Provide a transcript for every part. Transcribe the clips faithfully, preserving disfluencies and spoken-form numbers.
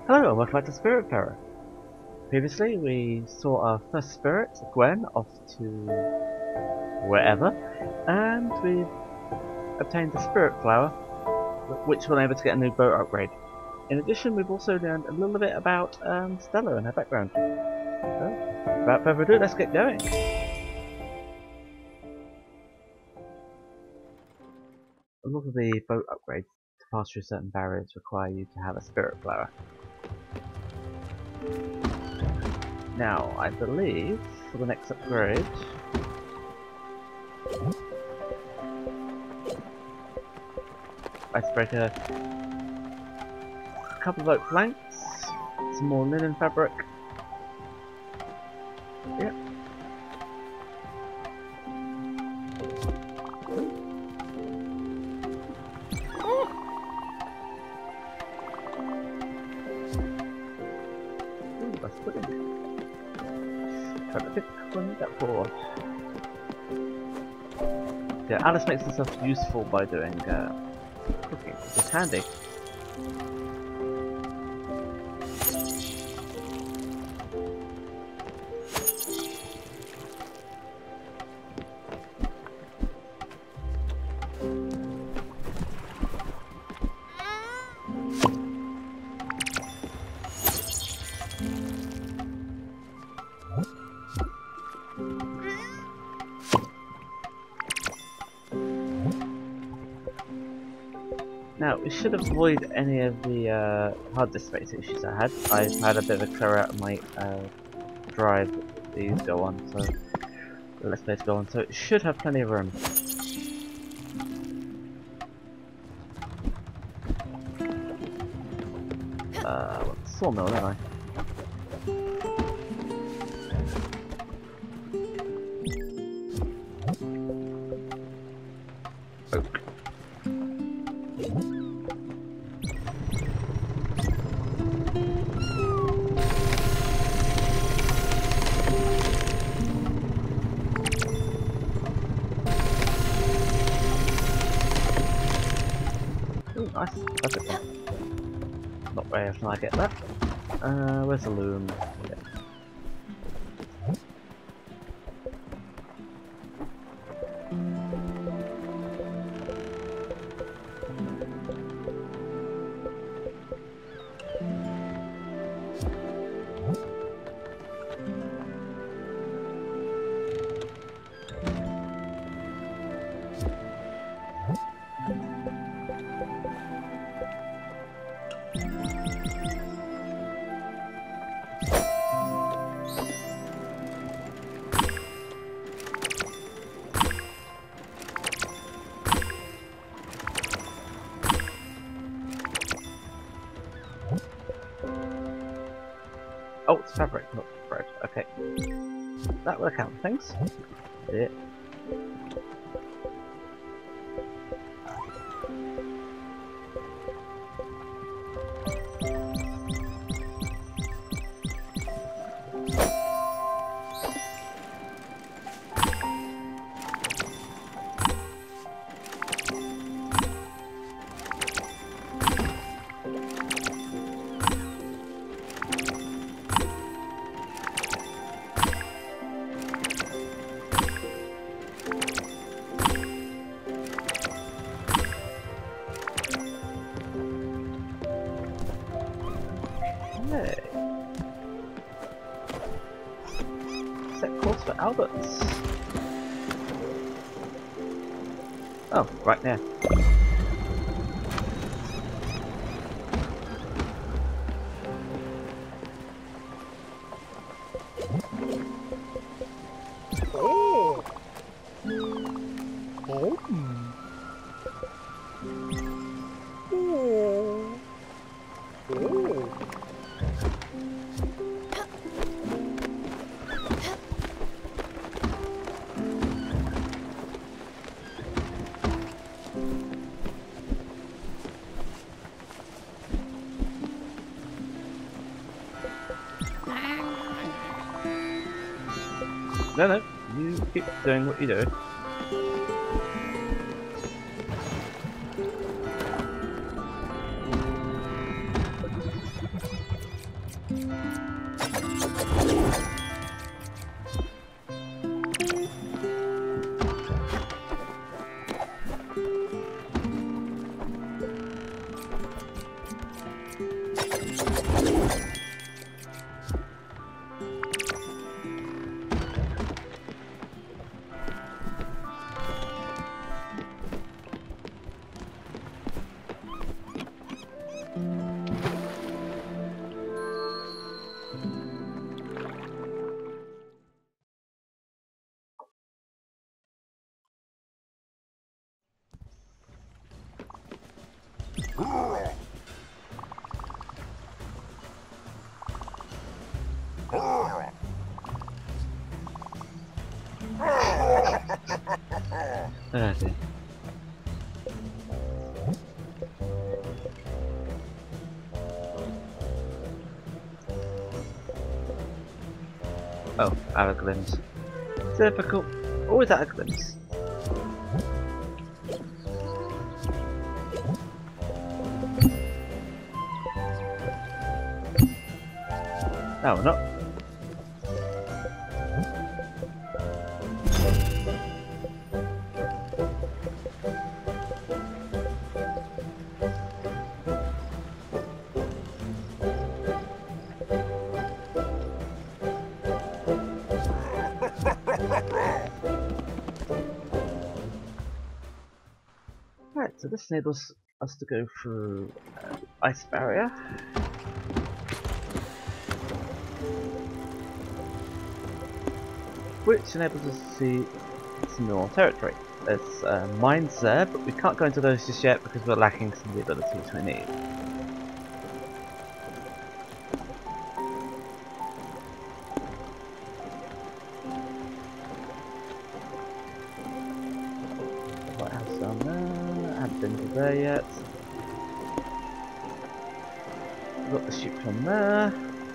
Hello and welcome back to Spiritfarer. Previously we saw our first spirit, Gwen, off to wherever, and we've obtained the Spiritflower, which will enable us to get a new boat upgrade. In addition, we've also learned a little bit about um, Stella and her background. So, without further ado, let's get going. A lot of the boat upgrades to pass through certain barriers require you to have a Spiritflower. Now, I believe for the next upgrade, icebreaker, a couple of oak planks, some more linen fabric. Yep. Ooh, that's pudding. Trying to think what I need that for. Yeah, Alice makes herself useful by doing uh, cooking, which is handy. Now, we should avoid any of the uh, hard disk space issues I had. I've had a bit of a clear out of my uh, drive that these go on, so the less space go on, so it should have plenty of room. Uh, well, sawmill, don't I? Oak. Ooh, nice. Perfect. Not very often I get that. Uh, where's the loom? Yeah. Oh, it's fabric, not bread. Okay. That will account for things. Yeah. Hey. Set course for Alberts. Oh, right there. Oh. Oh. Oh. Oh. No, no, you keep doing what you do. Oh dear. Oh, out of glimpse. Difficult. Always out of glimpse. No, not. Right, so this enables us to go through uh, ice barrier. Which enables us to see some more territory. There's uh, mines there, but we can't go into those just yet because we're lacking some of the abilities we need. Lighthouse down there, I haven't been to there yet. We've got the ship from there.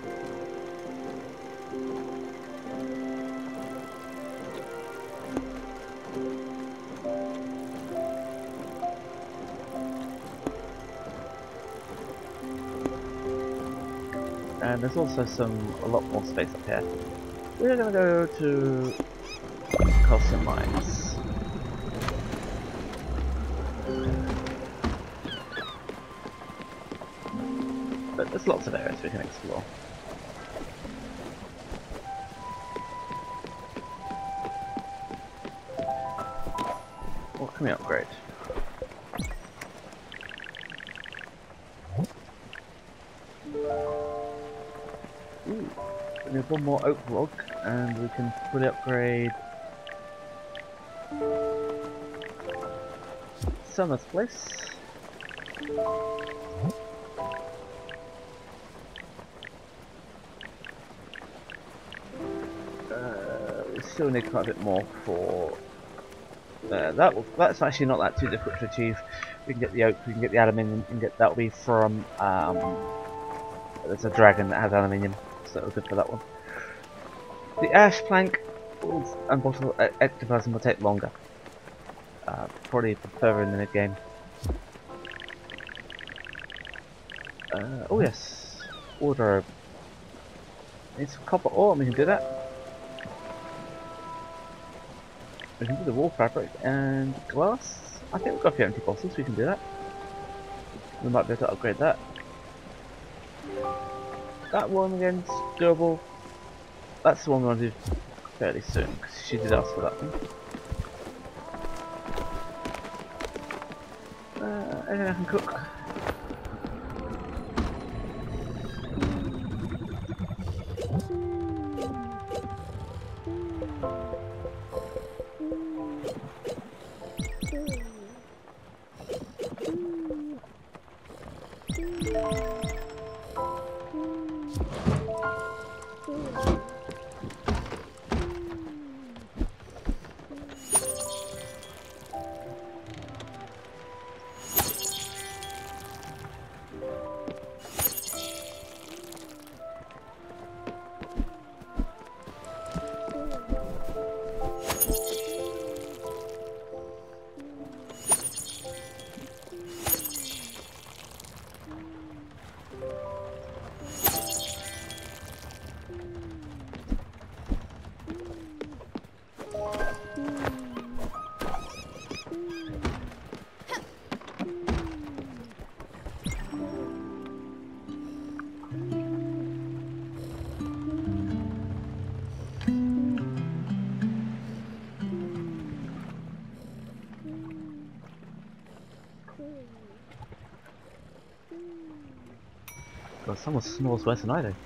And there's also some a lot more space up here. We're gonna go to Calcium Mines. But there's lots of areas we can explore. What can we upgrade? Ooh, we need one more oak log, and we can fully upgrade Summer's Place. Uh, we still need quite a bit more for. Uh, that will, that's actually not that too difficult to achieve. We can get the oak, we can get the aluminium, and get that will be from. Um, there's a dragon that has aluminium. So good for that one. The ash plank and bottle ectoplasm will take longer. Uh, probably further in the mid game. Uh, oh yes, wardrobe. Need some copper ore, and we can do that. We can do the wall fabric and glass. I think we've got a few empty bottles. We can do that. We might be able to upgrade that. That one again's doable. That's the one we want to do fairly soon, because she did ask for that one. Uh, anything I can cook? God, someone snores worse than I do.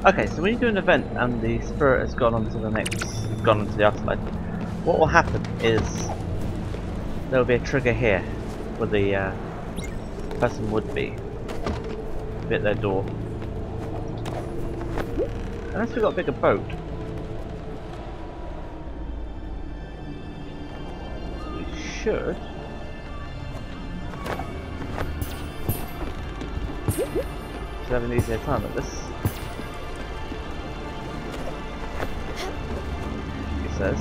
Okay, so when you do an event and the spirit has gone on to the next, gone on to the afterlife, what will happen is there will be a trigger here where the uh, person would be at their door. Unless we've got a bigger boat. We should. Should have an easier time at this. He says.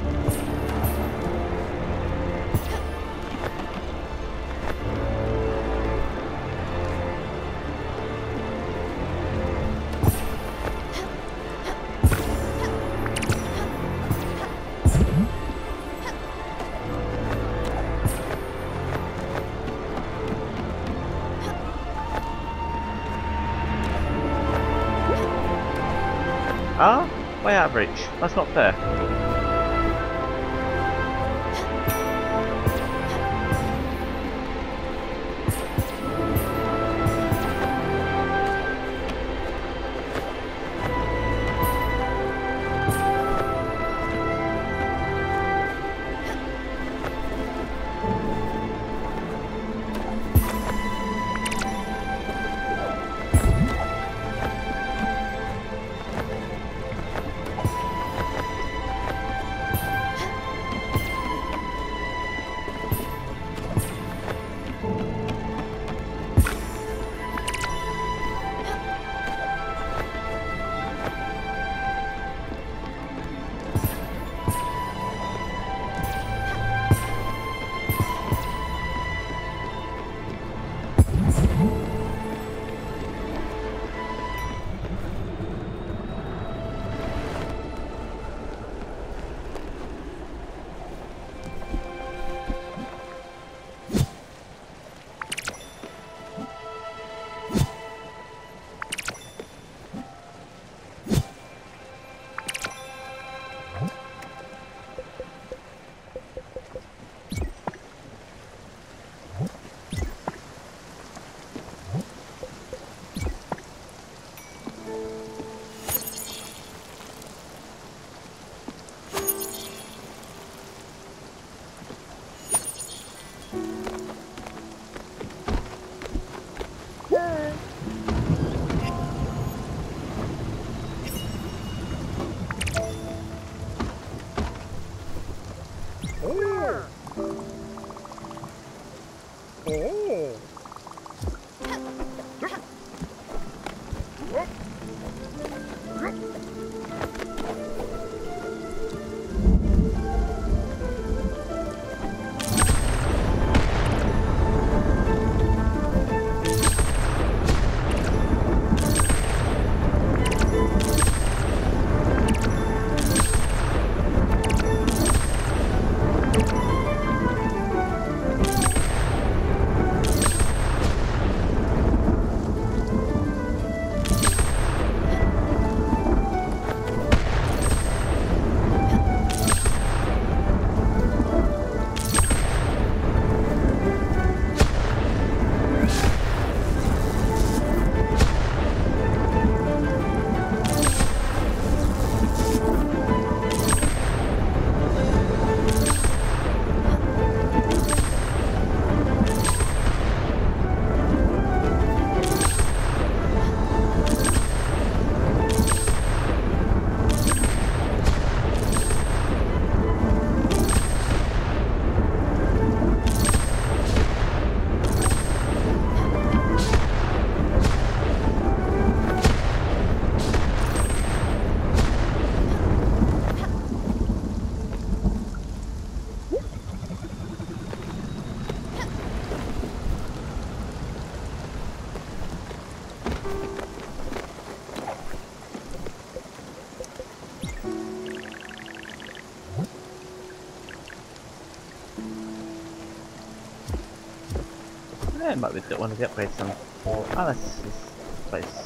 Ah, way out of reach. That's not fair. Yeah, it might be one of the upgrades on. Oh, this is this place.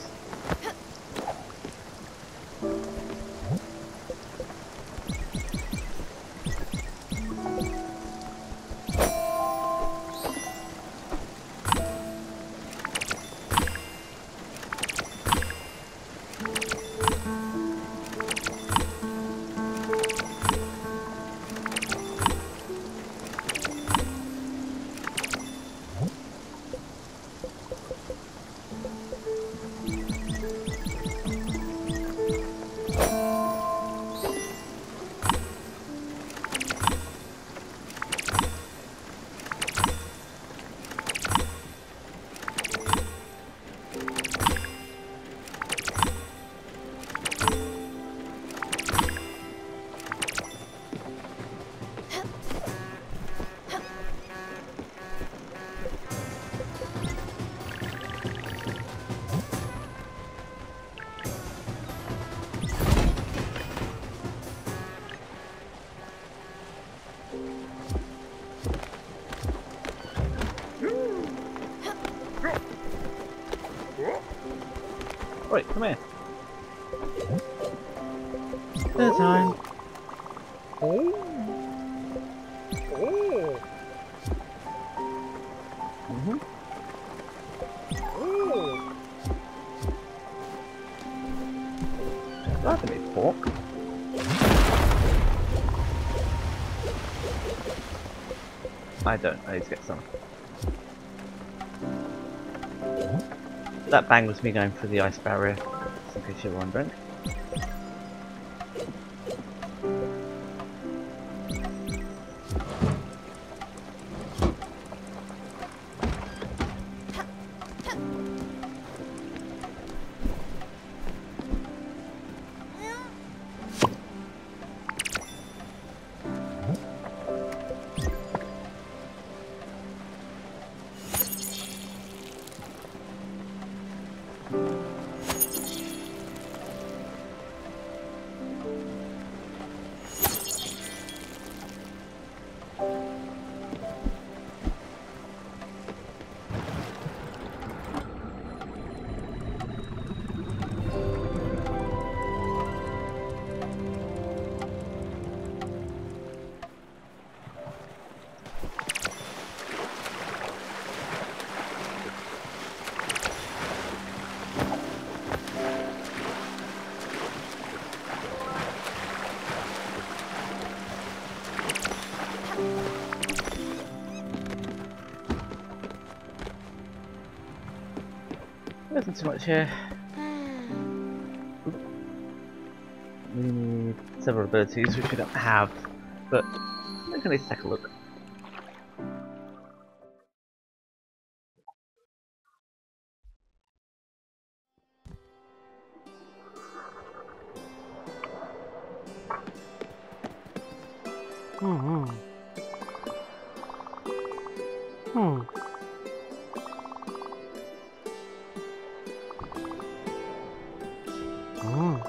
Right, come here. Third time. Oh. Oh. Mm-hmm. Oh. That'd be pork. I don't. I need to get some. That bang was me going through the ice barrier, just in case you're wondering. There isn't too much here. We need several abilities which we don't have, but we can at least take a look. Hmm. Hmm. Hmm.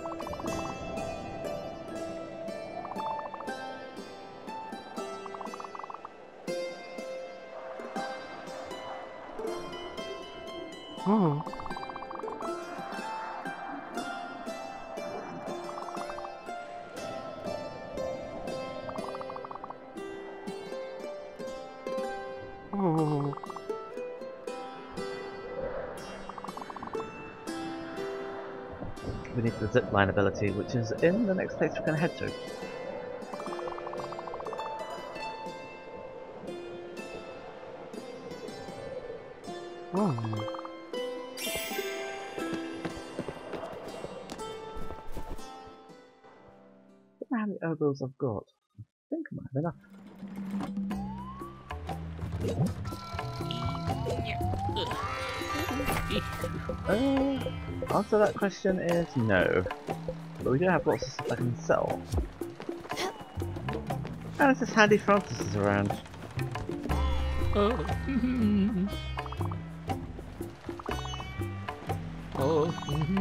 Hmm. Hmm. We need the zipline ability, which is in the next place we're going to head to. Hmm. I don't know how many oboes I've got. I think I might have enough. Uh, answer to that question is no. But we do have lots of stuff I can sell. And it's just handy Francis is around. Oh. Oh.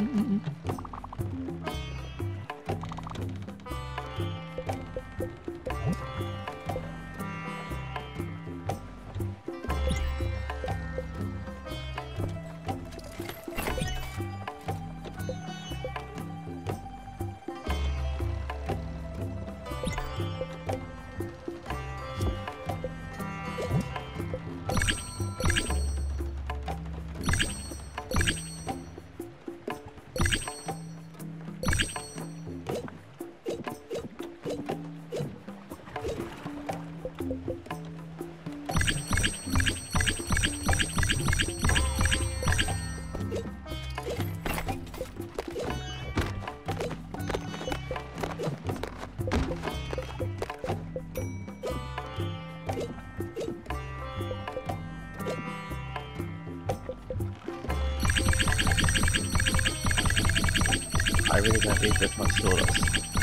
I really don't need this much sawdust.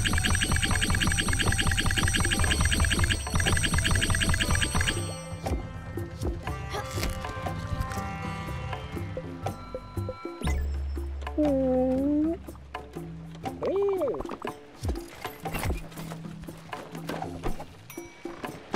Oh. Oh.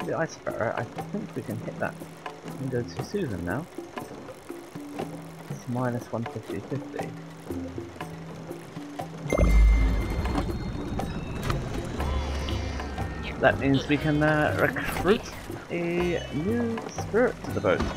the Spiritfarer, I think we can hit that and go to Susan now. It's minus one fifty fifty. That means we can uh, recruit a new spirit to the boat.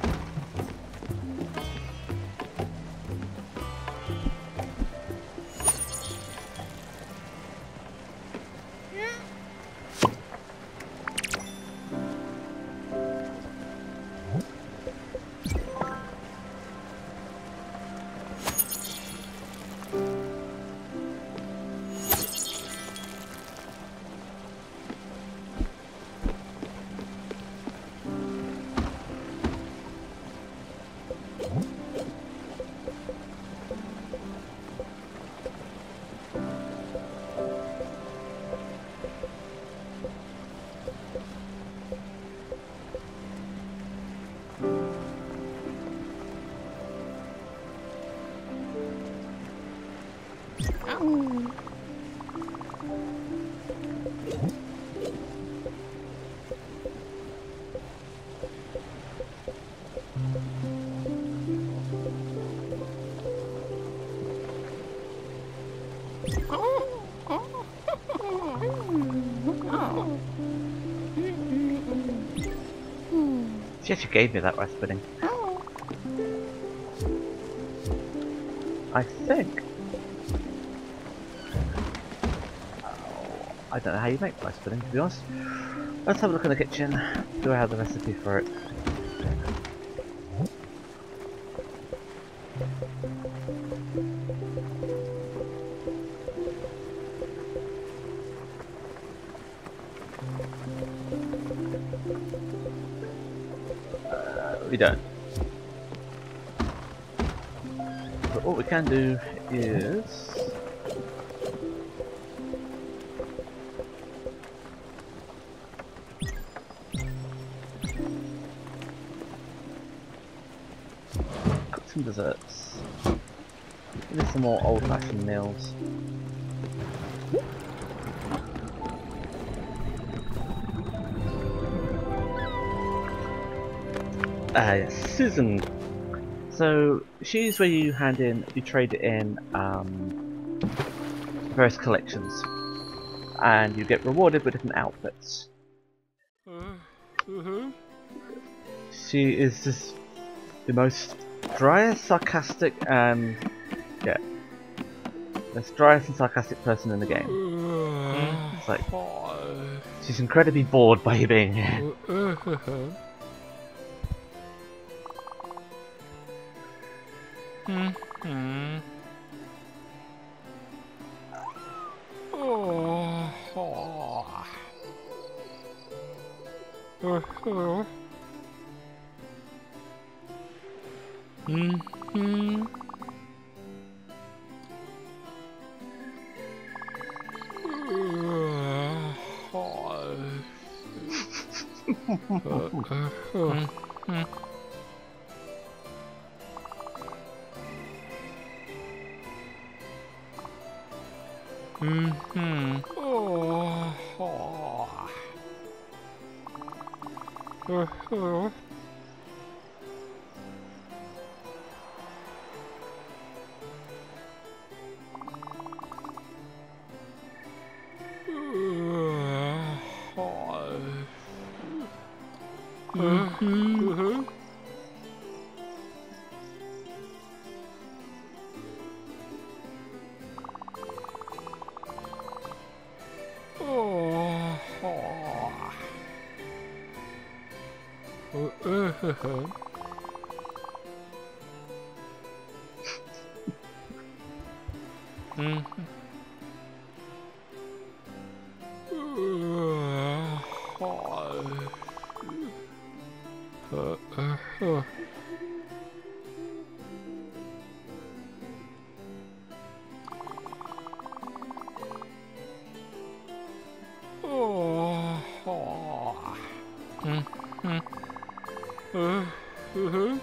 She actually gave me that rice pudding. I think. I don't know how you make rice pudding, to be honest. Let's have a look in the kitchen. Do I have the recipe for it? We don't. But what we can do is cook some desserts. Maybe some more old-fashioned meals. Ah, yes, Susan. So she's where you hand in, you trade it in um, various collections, and you get rewarded with different outfits. Mm-hmm. She is just the most driest, sarcastic, and yeah, most driest and sarcastic person in the game. It's like she's incredibly bored by you being here. Mm-hmm. Oh. Oh. Uh-huh. Mm-hmm. uh-huh. Mm-hmm. Oh. Oh. Uh-huh. Mm-hmm. Uh-huh. Mm-hmm. Uh-huh. Uh-huh.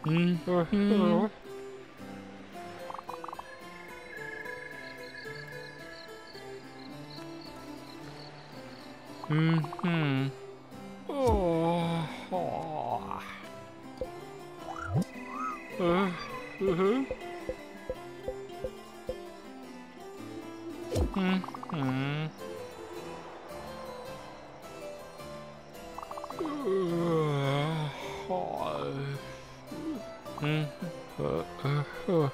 Mm-hmm. Mm-hmm. Oh. Oh. Uh, uh-huh. Mm-hmm. Uh, oh. Mm, uh, uh, uh.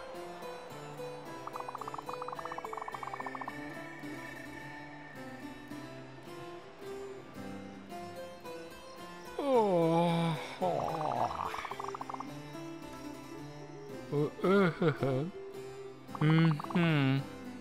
Oh, oh. Uh, uh, uh, mm-hmm.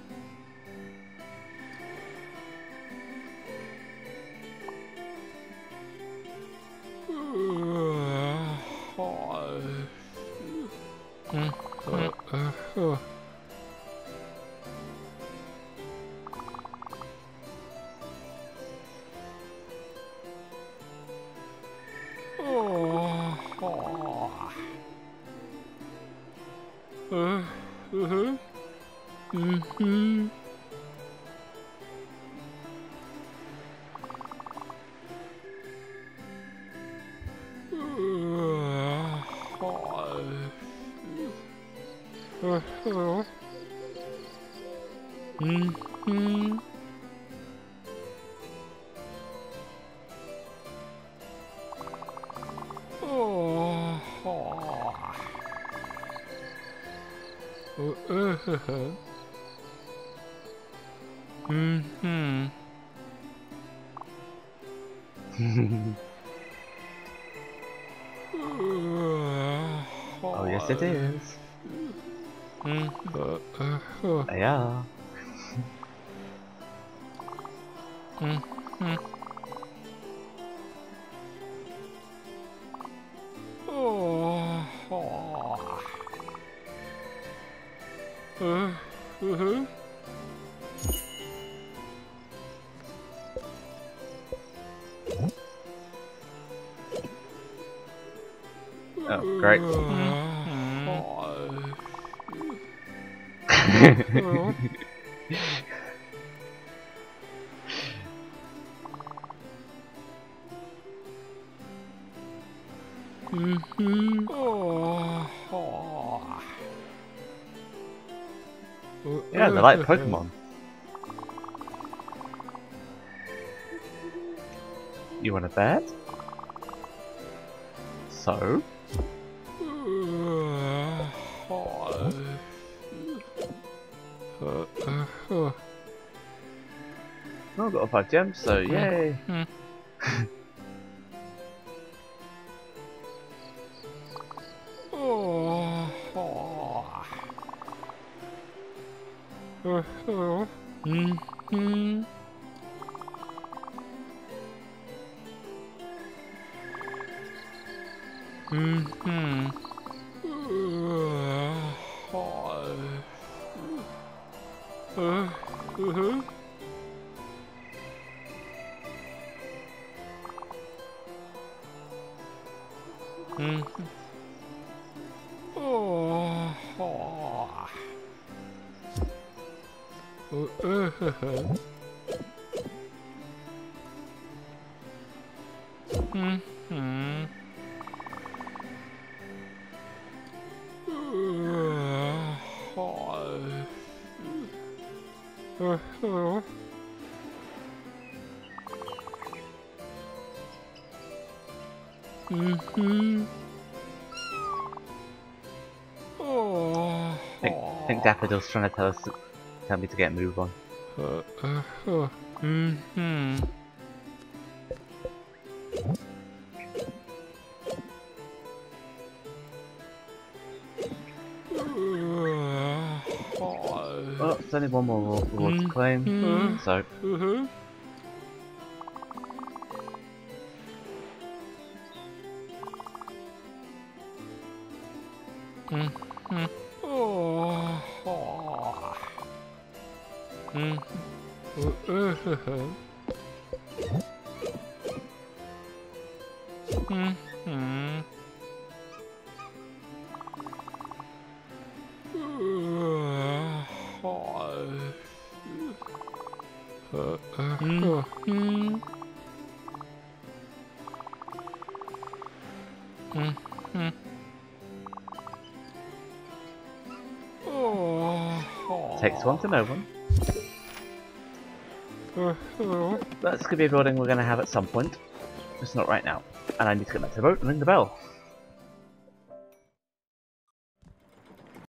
Uh, oh. Mm, uh, uh, uh. Oh, oh. Uh, uh-huh. Mm-hmm. Uh, oh. Uh-huh. Mm-hmm. Oh, oh. Uh-huh. Mm-hmm. Oh yes it is. Mm, uh, uh, They are. mm, mm. Oh, oh. Uh, uh-huh. Oh, great. Mm-hmm. Mm-hmm. Oh, oh. Yeah, they're like Pokemon. You want a bed? So? Oh, I've got a five gems, so yay! Oh, oh. Uh-huh. Mm-hmm. Mm-hmm. Uh, uh, uh-huh. Mm-hmm. Oh, oh. Uh-huh. Mm-hmm. Uh-huh. Mm-hmm. Oh. I think, I think Daffodil's trying to tell us, tell me to get a move on. Uh, uh, mm-hmm. Oh, there's only one more reward to claim, Mm-hmm. so Uh-huh. Mm-hmm. Oh. Oh. Mm-hmm. Uh-huh. Mm-hmm. Takes one to know one. Uh, uh, That's gonna be a building we're gonna have at some point. Just not right now. And I need to get back to the boat and ring the bell.